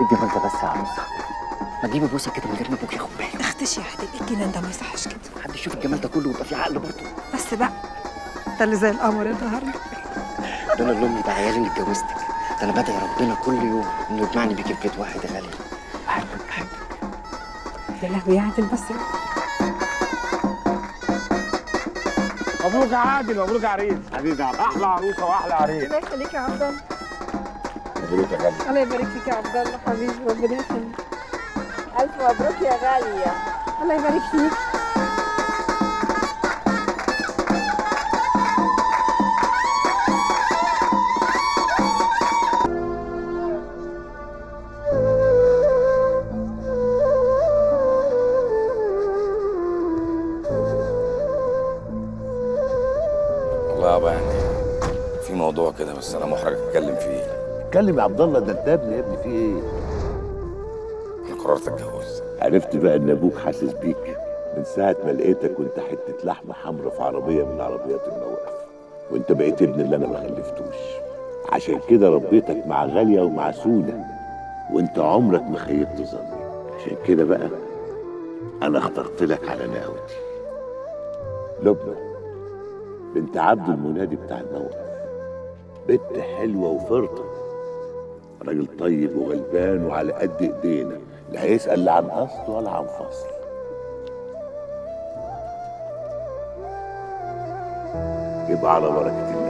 الجمال ده بس يا عروسه؟ ما تجيبي بوسه كده من غير ما ابوك ياخد باله. اختشي يا حبيبي، الجنان ده ما يصحش كده. حد يشوف الجمال ده كله ويبقى في عقل برضه. بس بقى ده اللي زي القمر النهارده. ده انا اللي امي ده عيالي اللي اتجوزتك. ده انا بدعي ربنا كل يوم انه يجمعني بيكي في بيت واحد غالي. بحبك بحبك. يا لهوي يا عادل بس. مبروك يا عادل، مبروك يا عريس. حبيبي يا عبد احلى عروسه واحلى عريس. الله يخليك يا عبد الله. مبروك يا غالي. الله يبارك فيك يا عبد الله حبيبي، ربنا يخليك. ألف مبروك يا غالية. الله يبارك فيك. والله يابا يعني في موضوع كده بس انا محرج اتكلم فيه. اتكلم يا عبد الله، ده انت ابني يا ابني، في ايه؟ انا قررت اتجوز. عرفت بقى ان ابوك حاسس بيك من ساعه ما لقيتك وانت حته لحمه حمرا في عربيه من عربيات المواقف، وانت بقيت ابن اللي انا ما خلفتوش. عشان كده ربيتك مع غاليه ومع سوده، وانت عمرك ما خيبت ظني. عشان كده بقى انا اخترت لك على ناوتي لبنى بنت عبد المنادي بتاع الموقف. بنت حلوه وفرطه، راجل طيب وغلبان وعلى قد ايدينا، لا هيسأل لا عن اصل ولا عن فصل. يبقى على بركه الله.